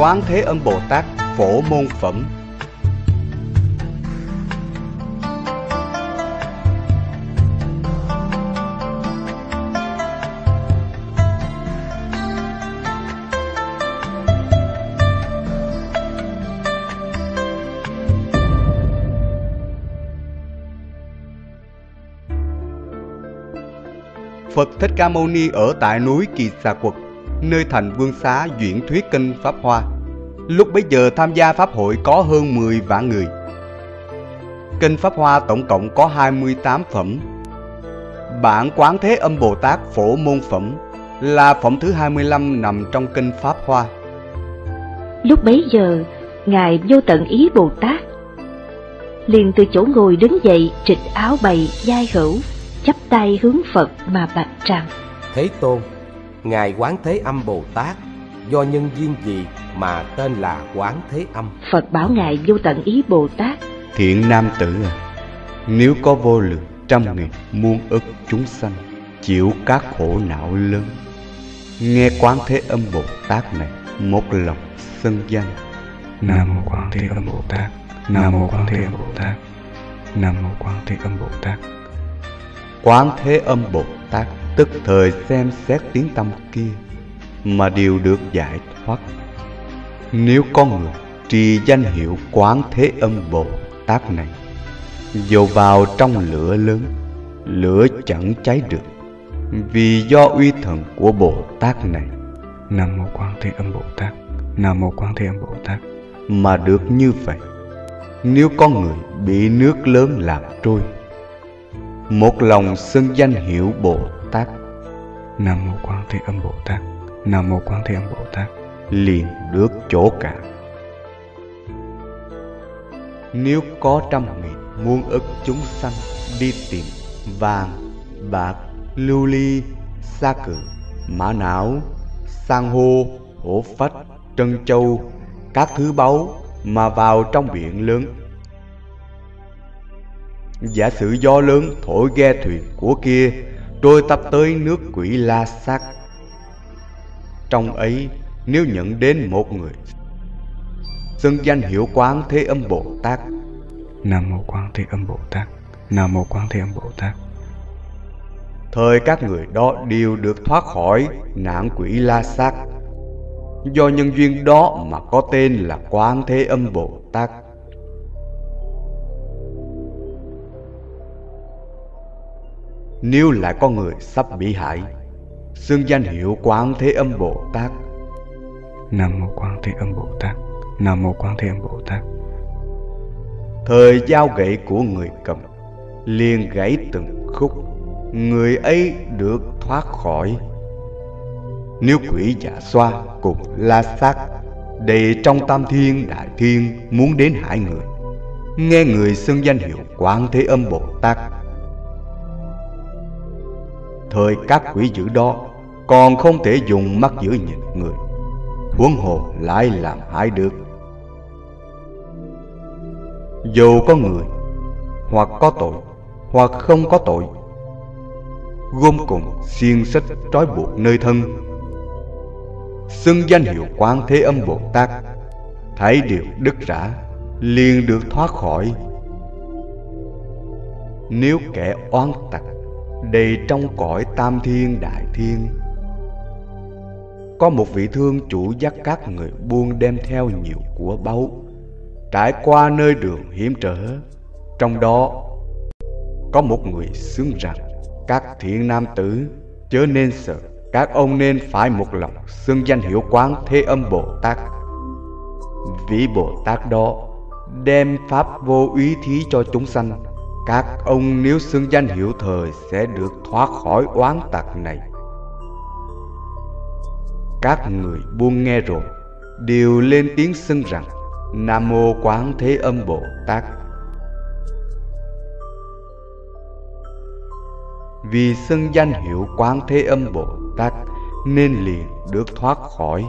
Quán Thế Âm Bồ Tát Phổ Môn Phẩm. Phật Thích Ca Mâu Ni ở tại núi Kỳ Xà Quật, nơi thành Vương Xá diễn thuyết kinh Pháp Hoa. Lúc bấy giờ tham gia Pháp hội có hơn 10 vạn người. Kinh Pháp Hoa tổng cộng có 28 phẩm. Bản Quán Thế Âm Bồ Tát Phổ Môn Phẩm là phẩm thứ 25 nằm trong kinh Pháp Hoa. Lúc bấy giờ, Ngài Vô Tận Ý Bồ Tát liền từ chỗ ngồi đứng dậy, trịch áo bày vai hữu, chắp tay hướng Phật mà bạch rằng: Thế Tôn, Ngài Quán Thế Âm Bồ Tát do nhân duyên gì mà tên là Quán Thế Âm? Phật bảo Ngài Vô Tận Ý Bồ Tát: Thiện nam tử à, nếu có vô lượng trăm nghìn muôn ức chúng sanh chịu các khổ não lớn, nghe Quán Thế Âm Bồ Tát này một lòng xưng danh: Nam Mô Quán Thế Âm Bồ Tát, Nam Mô Quán Thế Âm Bồ Tát, Nam Mô Quán Thế Âm Bồ Tát. Quán Thế Âm Bồ Tát tức thời xem xét tiếng tâm kia mà đều được giải thoát. Nếu con người trì danh hiệu Quán Thế Âm Bồ Tát này, dầu vào trong lửa lớn, lửa chẳng cháy được, vì do uy thần của Bồ Tát này. Nam Mô Quán Thế Âm Bồ Tát, Nam Mô Quán Thế Âm Bồ Tát. Mà được như vậy, nếu con người bị nước lớn làm trôi, một lòng xưng danh hiệu Bồ Tát, Nam Mô Quán Thế Âm Bồ Tát, Nam Mô Quán Thế Âm Bồ Tát, liền được chỗ cạn. Nếu có trăm nghìn muôn ức chúng sanh đi tìm vàng, bạc, lưu ly, sa cừ, mã não, san hô, hổ phách, trân châu, các thứ báu mà vào trong biển lớn, giả sử gió lớn thổi ghe thuyền của kia trôi tấp tới nước Quỷ La Sát. Trong ấy, nếu nhận đến một người xưng danh hiệu Quán Thế Âm Bồ Tát, Nam Mô Quán Thế Âm Bồ Tát, Nam Mô Quán Thế Âm Bồ Tát, thời các người đó đều được thoát khỏi nạn Quỷ La Sát. Do nhân duyên đó mà có tên là Quán Thế Âm Bồ Tát. Nếu lại có người sắp bị hại, xưng danh hiệu Quán Thế Âm Bồ Tát, Nam Mô Quán Thế Âm Bồ Tát, Nam Mô Quán Thế Âm Bồ Tát, thời dao gậy của người cầm liền gãy từng khúc, người ấy được thoát khỏi. Nếu quỷ dạ xoa cùng La Sát đầy trong Tam Thiên Đại Thiên muốn đến hại người, nghe người xưng danh hiệu Quán Thế Âm Bồ Tát, thời các quỷ dữ đó còn không thể dùng mắt dữ nhìn người, huống hồ lại làm hại được. Dù có người hoặc có tội hoặc không có tội, gom cùng xiên xích trói buộc nơi thân, xưng danh hiệu Quán Thế Âm Bồ Tát, thấy điều đứt rã, liền được thoát khỏi. Nếu kẻ oán tặc đầy trong cõi Tam Thiên Đại Thiên, có một vị thương chủ dắt các người buôn đem theo nhiều của báu, trải qua nơi đường hiểm trở, trong đó có một người xướng rằng: các thiện nam tử chớ nên sợ, các ông nên phải một lòng xưng danh hiệu Quán Thế Âm Bồ Tát. Vị Bồ Tát đó đem pháp vô úy thí cho chúng sanh. Các ông nếu xưng danh hiệu thời sẽ được thoát khỏi oán tặc này. Các người buôn nghe rồi đều lên tiếng xưng rằng: Nam Mô Quán Thế Âm Bồ Tát. Vì xưng danh hiệu Quán Thế Âm Bồ Tát nên liền được thoát khỏi.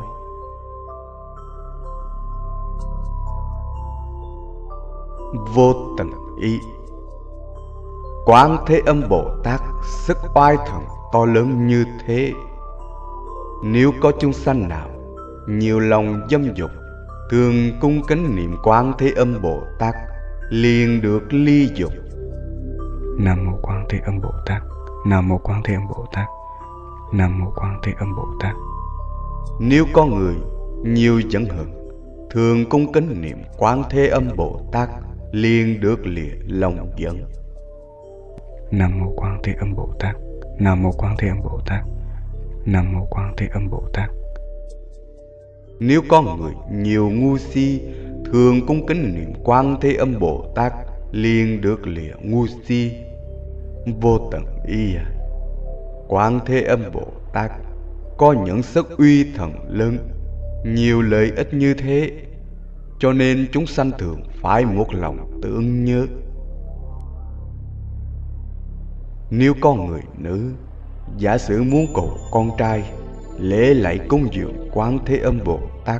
Vô tận ý. Quán Thế Âm Bồ Tát sức oai thần to lớn như thế, nếu có chúng sanh nào nhiều lòng dâm dục thường cung kính niệm Quán Thế Âm Bồ Tát, liền được ly dục. Nam mô Quán Thế Âm Bồ Tát. Nam mô Quán Thế Âm Bồ Tát. Nam mô Quán Thế Âm Bồ Tát. Nếu có người nhiều giận hờn, thường cung kính niệm Quán Thế Âm Bồ Tát, liền được lìa lòng giận. Nam mô Quán Thế Âm Bồ Tát. Nam mô Quán Thế Âm Bồ Tát. Nam mô Quán Thế Âm Bồ Tát. Nếu có người nhiều ngu si, thường cung kính niệm Quán Thế Âm Bồ Tát, liền được lìa ngu si. Vô tận ý à, Quán Thế Âm Bồ Tát có những sức uy thần lớn, nhiều lợi ích như thế, cho nên chúng sanh thường phải một lòng tưởng nhớ. Nếu có người nữ giả sử muốn cầu con trai, lễ lạy cúng dường Quán Thế Âm Bồ Tát,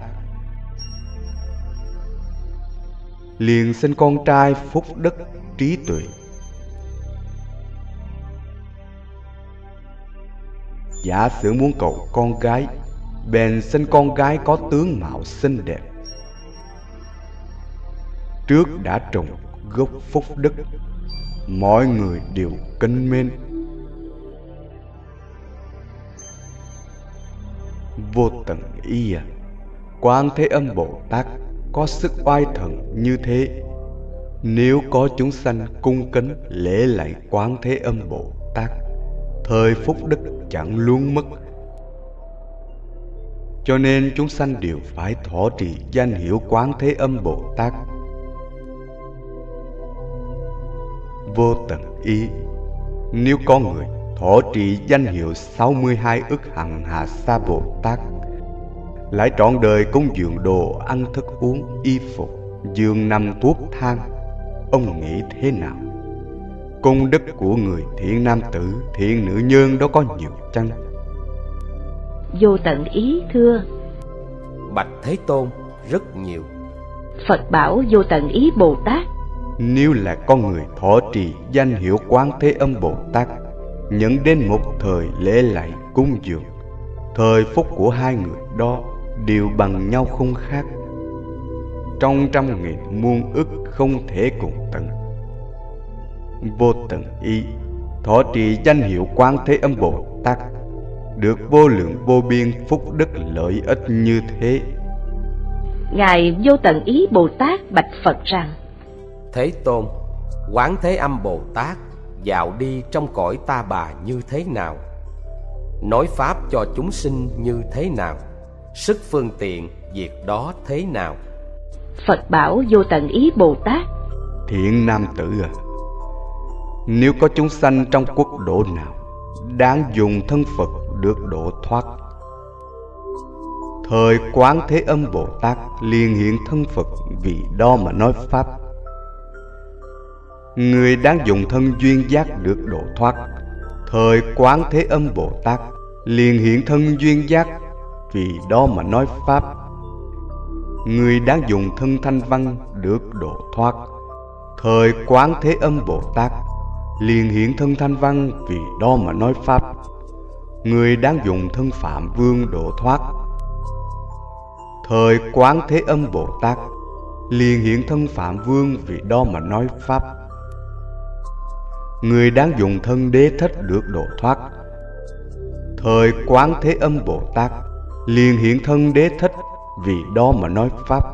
liền sinh con trai phúc đức trí tuệ. Giả sử muốn cầu con gái, bèn sinh con gái có tướng mạo xinh đẹp. Trước đã trồng gốc phúc đức, mọi người đều kính mến. Vô tận ý à, Quán Thế Âm Bồ Tát có sức oai thần như thế. Nếu có chúng sanh cung kính lễ lạy Quán Thế Âm Bồ Tát, thời phúc đức chẳng luôn mất. Cho nên chúng sanh đều phải thọ trì danh hiệu Quán Thế Âm Bồ Tát. Vô tận ý, nếu có người thọ trì danh hiệu 62 ức hằng hà sa Bồ Tát, lại trọn đời cúng dường đồ ăn thức uống, y phục, giường nằm thuốc thang, ông nghĩ thế nào? Công đức của người thiện nam tử, thiện nữ nhân đó có nhiều chăng? Vô tận ý thưa: Bạch Thế Tôn, rất nhiều. Phật bảo Vô tận ý Bồ Tát: Nếu là con người thọ trì danh hiệu Quán Thế Âm Bồ Tát, nhận đến một thời lễ lạy cúng dường, thời phúc của hai người đó đều bằng nhau không khác, trong trăm nghìn muôn ức không thể cùng tận. Vô tận ý, thọ trì danh hiệu Quán Thế Âm Bồ Tát, được vô lượng vô biên phúc đức lợi ích như thế. Ngài Vô tận ý Bồ Tát bạch Phật rằng: Thế Tôn, Quán Thế Âm Bồ Tát dạo đi trong cõi ta bà như thế nào? Nói pháp cho chúng sinh như thế nào? Sức phương tiện việc đó thế nào? Phật bảo Vô tận ý Bồ Tát: Thiện nam tử à, nếu có chúng sanh trong quốc độ nào đáng dùng thân Phật được độ thoát, thời Quán Thế Âm Bồ Tát liền hiện thân Phật vì đó mà nói pháp. Người đáng dùng thân duyên giác được độ thoát, thời Quán Thế Âm Bồ Tát liền hiện thân duyên giác vì đó mà nói pháp. Người đáng dùng thân thanh văn được độ thoát, thời Quán Thế Âm Bồ Tát liền hiện thân thanh văn vì đó mà nói pháp. Người đáng dùng thân Phạm Vương độ thoát, thời Quán Thế Âm Bồ Tát liền hiện thân Phạm Vương vì đó mà nói pháp. Người đáng dùng thân Đế Thích được độ thoát, thời Quán Thế Âm Bồ Tát liền hiện thân Đế Thích vì đó mà nói pháp.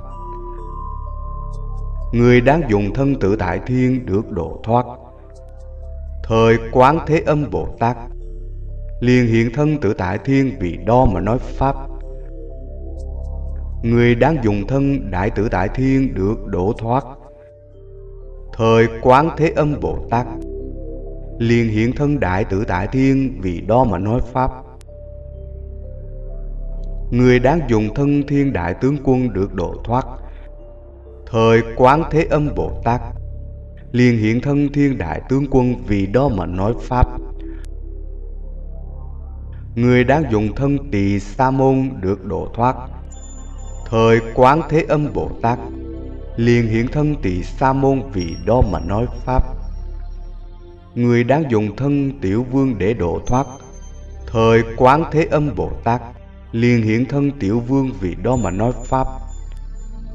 Người đáng dùng thân Tự Tại Thiên được độ thoát, thời Quán Thế Âm Bồ Tát liền hiện thân Tự Tại Thiên vì đó mà nói pháp. Người đáng dùng thân Đại Tự Tại Thiên được độ thoát, thời Quán Thế Âm Bồ Tát liền hiện thân Đại Tự Tại Thiên vì đó mà nói pháp. Người đáng dùng thân Thiên Đại Tướng Quân được độ thoát, thời Quán Thế Âm Bồ Tát liền hiện thân Thiên Đại Tướng Quân vì đó mà nói pháp. Người đáng dùng thân Tỳ Sa Môn được độ thoát, thời Quán Thế Âm Bồ Tát liền hiện thân Tỳ Sa Môn vì đó mà nói pháp. Người đáng dùng thân Tiểu Vương để độ thoát, thời Quán Thế Âm Bồ Tát liền hiện thân Tiểu Vương vì đó mà nói pháp.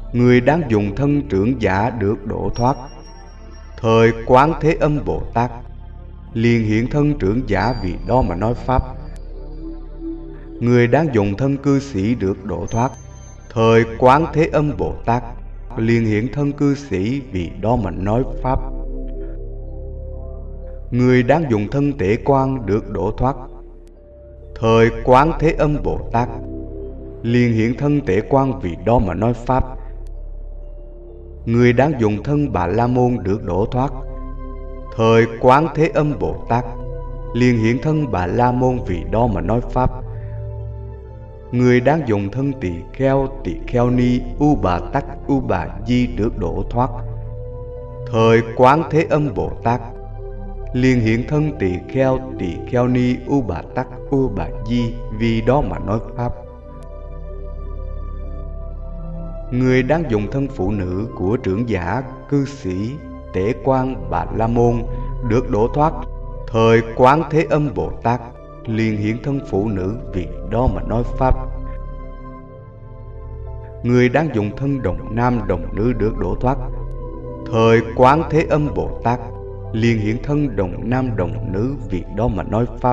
người đang dùng thân trưởng giả được độ thoát. Thời Quán Thế Âm Bồ Tát liền hiện thân trưởng giả vì đó mà nói pháp. Người đang dùng thân cư sĩ được độ thoát. Thời Quán Thế Âm Bồ Tát liền hiện thân cư sĩ vì đó mà nói pháp. Người đang dùng thân Tể Quan được độ thoát. Thời Quán Thế Âm Bồ Tát liền hiện thân Tể Quan vì đó mà nói pháp. Người đang dùng thân Bà La Môn được độ thoát. Thời Quán Thế Âm Bồ Tát liền hiện thân Bà La Môn vì đó mà nói pháp. Người đang dùng thân Tỳ Kheo Ni U Bà Tắc U Bà Di được độ thoát. Thời Quán Thế Âm Bồ Tát liền hiện thân Tỳ Kheo Ni U Bà Tắc U Bà Di vì đó mà nói pháp. Người đang dùng thân phụ nữ của trưởng giả, cư sĩ, Tể Quan, Bà La Môn được độ thoát. Thời Quán Thế Âm Bồ Tát liền hiện thân phụ nữ vì đó mà nói pháp. Người đang dùng thân đồng nam đồng nữ được độ thoát. Thời Quán Thế Âm Bồ Tát liền hiện thân đồng nam đồng nữ vì đó mà nói pháp.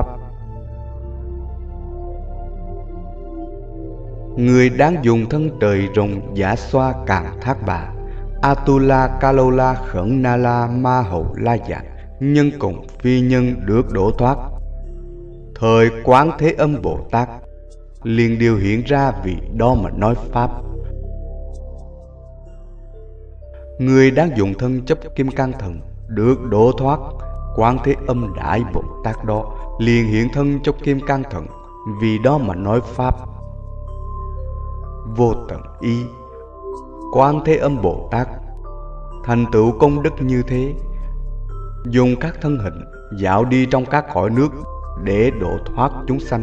Người đang dùng thân trời rồng Giả Xoa Càn Thác Bà, Atula Kalola Khẩn Na La Ma Hầu La Dạ, nhân cùng phi nhân được độ thoát. Thời Quán Thế Âm Bồ Tát liền điều hiện ra vì đó mà nói pháp. Người đang dùng thân chấp Kim Cang Thần được độ thoát. Quán Thế Âm Đại Bồ Tát đó liền hiện thân chấp Kim Cang Thần vì đó mà nói pháp. Vô tận ý, Quán Thế Âm Bồ Tát thành tựu công đức như thế, dùng các thân hình dạo đi trong các cõi nước để độ thoát chúng sanh.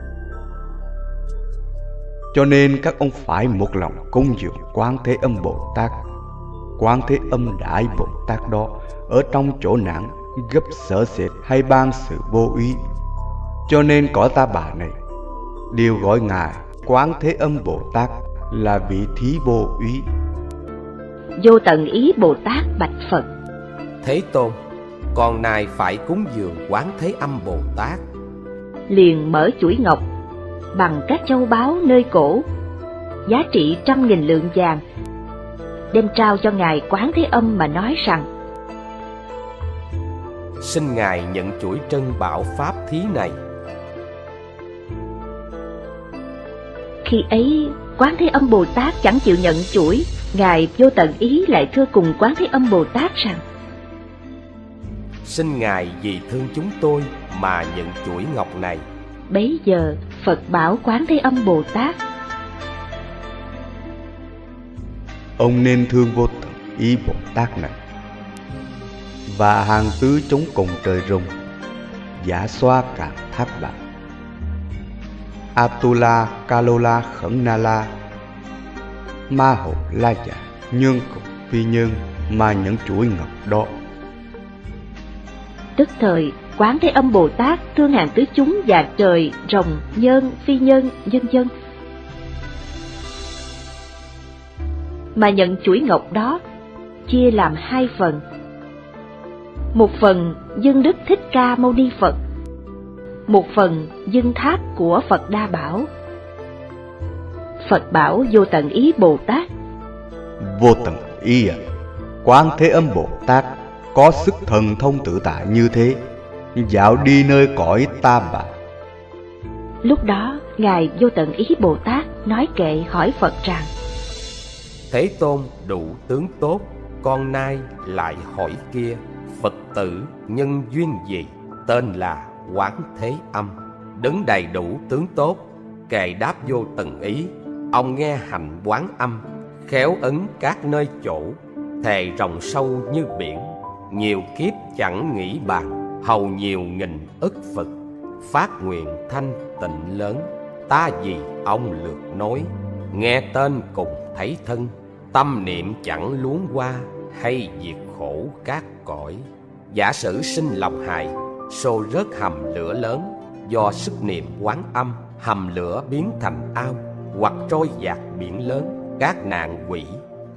Cho nên các ông phải một lòng cúng dường Quán Thế Âm Bồ Tát. Quán Thế Âm Đại Bồ Tát đó ở trong chỗ nạn gấp sợ sệt hay ban sự vô úy. Cho nên cõi Ta Bà này đều gọi Ngài Quán Thế Âm Bồ Tát là vị thí vô úy. Vô Tận Ý Bồ Tát bạch Phật: Thế Tôn, con nay phải cúng dường Quán Thế Âm Bồ Tát. Liền mở chuỗi ngọc bằng các châu báu nơi cổ, giá trị 100.000 lượng vàng, đem trao cho Ngài Quán Thế Âm mà nói rằng: Xin Ngài nhận chuỗi trân bảo pháp thí này. Khi ấy Quán Thế Âm Bồ Tát chẳng chịu nhận chuỗi. Ngài Vô Tận Ý lại thưa cùng Quán Thế Âm Bồ Tát rằng: Xin Ngài vì thương chúng tôi mà nhận chuỗi ngọc này. Bấy giờ Phật bảo Quán Thế Âm Bồ Tát: Ông nên thương Vô Tận Ý Bồ Tát này và hàng tứ chúng cùng trời rồng Giả Xoa Càn Thác Bà, Atula Kalola Khẩn Na La Ma Hầu La Dạ, nhân cùng phi nhân mà nhận chuỗi ngọc đó. Tức thời Quán Thế Âm Bồ Tát thương hàng tứ chúng và trời, rồng, nhân, phi nhân, vân vân, mà nhận chuỗi ngọc đó chia làm 2 phần. Một phần dâng Đức Thích Ca Mâu Ni Phật, một phần dâng tháp của Phật Đa Bảo. Phật bảo Vô Tận Ý Bồ Tát: Vô Tận Ý à, Quán Thế Âm Bồ Tát có sức thần thông tự tại như thế, dạo đi nơi cõi Ta Bà. Lúc đó Ngài Vô Tận Ý Bồ Tát nói kệ hỏi Phật rằng: Thế Tôn đủ tướng tốt, con nay lại hỏi kia, Phật tử nhân duyên gì? Tên là Quán Thế Âm, đứng đầy đủ tướng tốt, kệ đáp Vô Tận Ý. Ông nghe hành Quán Âm, khéo ấn các nơi chỗ, thề rộng sâu như biển, nhiều kiếp chẳng nghĩ bàn, hầu nhiều nghìn ức Phật, phát nguyện thanh tịnh lớn. Ta vì ông lượt nói, nghe tên cùng thấy thân, tâm niệm chẳng luống qua, hay diệt khổ các cõi. Giả sử sinh lòng hài, xô rớt hầm lửa lớn, do sức niệm Quán Âm, hầm lửa biến thành ao, hoặc trôi dạt biển lớn. Các nạn quỷ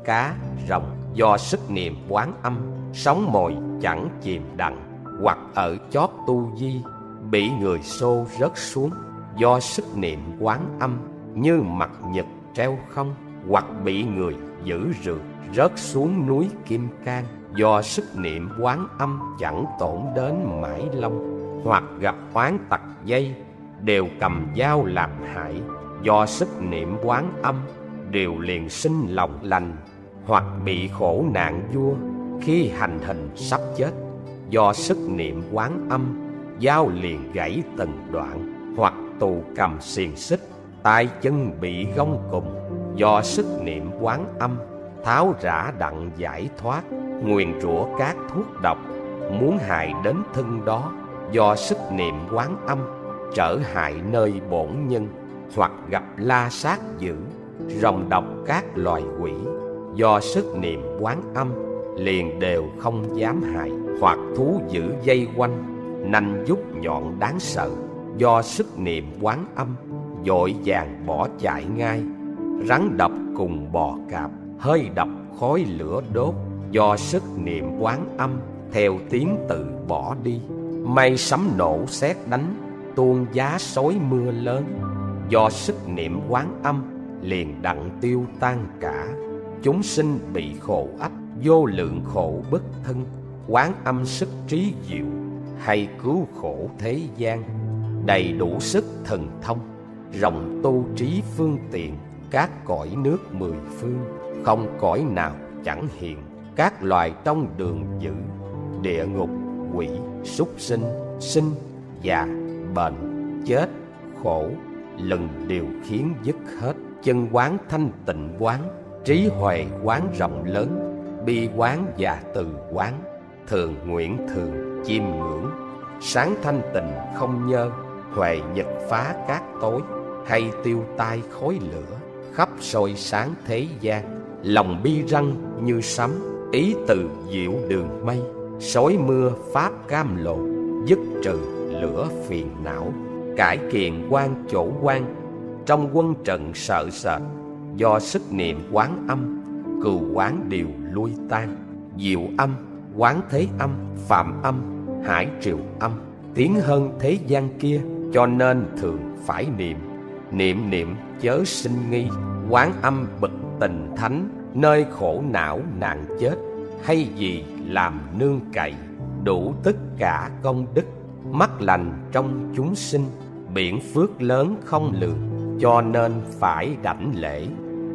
cá, rồng. Do sức niệm Quán Âm, sóng mồi chẳng chìm đặng. Hoặc ở chót tu di, bị người xô rớt xuống. Do sức niệm Quán Âm, như mặt nhật treo không. Hoặc bị người giữ rượt, rớt xuống núi Kim Cang. Do sức niệm Quán Âm, chẳng tổn đến mãi long. Hoặc gặp oán tặc dây, đều cầm dao làm hại. Do sức niệm Quán Âm, đều liền sinh lòng lành. Hoặc bị khổ nạn vua, khi hành hình sắp chết. Do sức niệm Quán Âm, dao liền gãy từng đoạn. Hoặc tù cầm xiềng xích, tay chân bị gông cùm. Do sức niệm Quán Âm, tháo rã đặng giải thoát. Nguyền rủa các thuốc độc, muốn hại đến thân đó. Do sức niệm Quán Âm, trở hại nơi bổn nhân. Hoặc gặp la sát dữ, rồng độc các loài quỷ. Do sức niệm Quán Âm, liền đều không dám hại. Hoặc thú dữ dây quanh, nanh vuốt nhọn đáng sợ. Do sức niệm Quán Âm, vội vàng bỏ chạy ngay. Rắn độc cùng bò cạp, hơi độc khói lửa đốt. Do sức niệm Quán Âm, theo tiếng tự bỏ đi. Mây sấm nổ sét đánh, tuôn giá xối mưa lớn. Do sức niệm Quán Âm, liền đặng tiêu tan cả. Chúng sinh bị khổ ách, vô lượng khổ bất thân. Quán Âm sức trí diệu, hay cứu khổ thế gian. Đầy đủ sức thần thông, rộng tu trí phương tiện. Các cõi nước mười phương, không cõi nào chẳng hiện. Các loài trong đường dữ, địa ngục, quỷ, súc sinh, sinh, già, bệnh, chết, khổ, lần đều khiến dứt hết. Chân quán thanh tịnh quán, trí huệ quán rộng lớn. Bi quán và từ quán, thường nguyện thường chiêm ngưỡng. Sáng thanh tịnh không nhơ, huệ nhật phá các tối. Hay tiêu tai khói lửa, khắp soi sáng thế gian. Lòng bi răng như sấm, ý từ diệu đường mây. Sói mưa pháp cam lộ, dứt trừ lửa phiền não. Cải kiền quan chỗ quan, trong quân trận sợ sệt. Do sức niệm Quán Âm, cừu quán đều lui tan. Diệu âm, Quán Thế Âm, Phạm Âm, Hải Triều Âm, tiến hơn thế gian kia. Cho nên thường phải niệm, niệm niệm chớ sinh nghi. Quán Âm bậc tình thánh, nơi khổ não nạn chết. Hay gì làm nương cậy, đủ tất cả công đức. Mắt lành trong chúng sinh, biển phước lớn không lường. Cho nên phải đảnh lễ.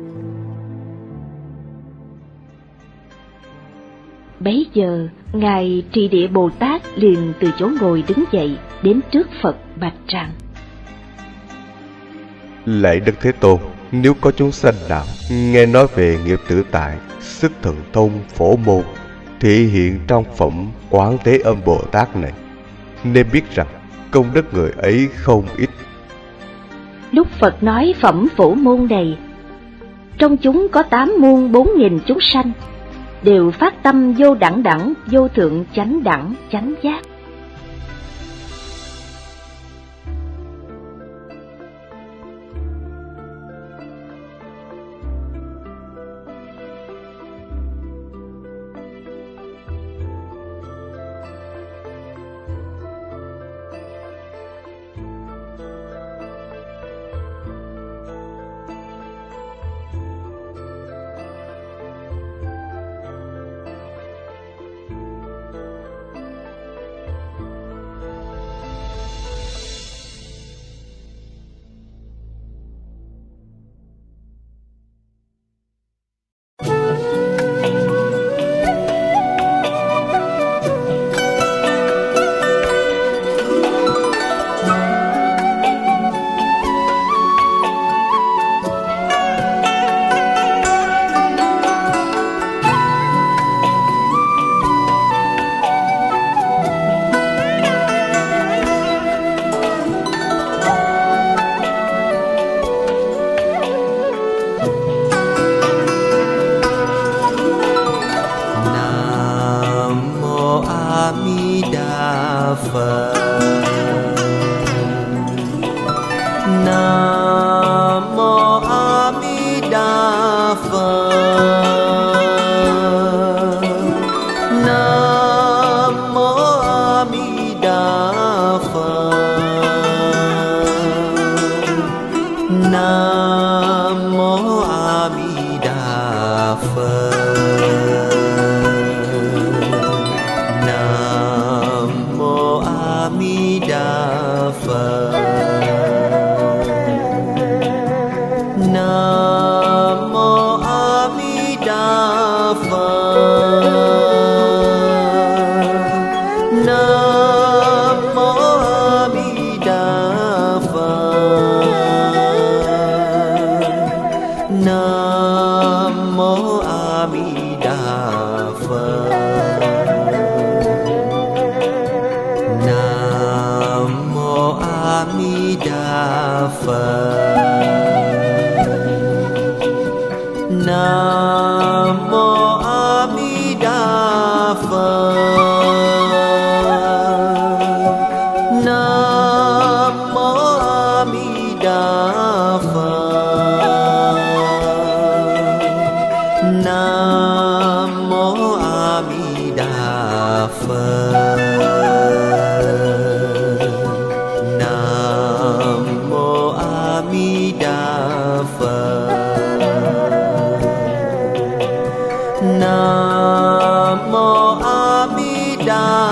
Bấy giờ, Ngài Trì Địa Bồ Tát liền từ chỗ ngồi đứng dậy, đến trước Phật bạch rằng: Lạy Đức Thế Tôn, nếu có chúng sanh nào nghe nói về nghiệp tự tại, sức thần thông phổ môn thể hiện trong phẩm Quán Thế Âm Bồ Tát này, nên biết rằng công đức người ấy không ít. Lúc Phật nói phẩm phổ môn này, trong chúng có 8 muôn 4.000 chúng sanh, đều phát tâm vô đẳng đẳng, vô thượng chánh đẳng, chánh giác. Nam mô A Di Đà Phật. Phật. Nam mô A Di Đà Phật. Nam mô A Di Đà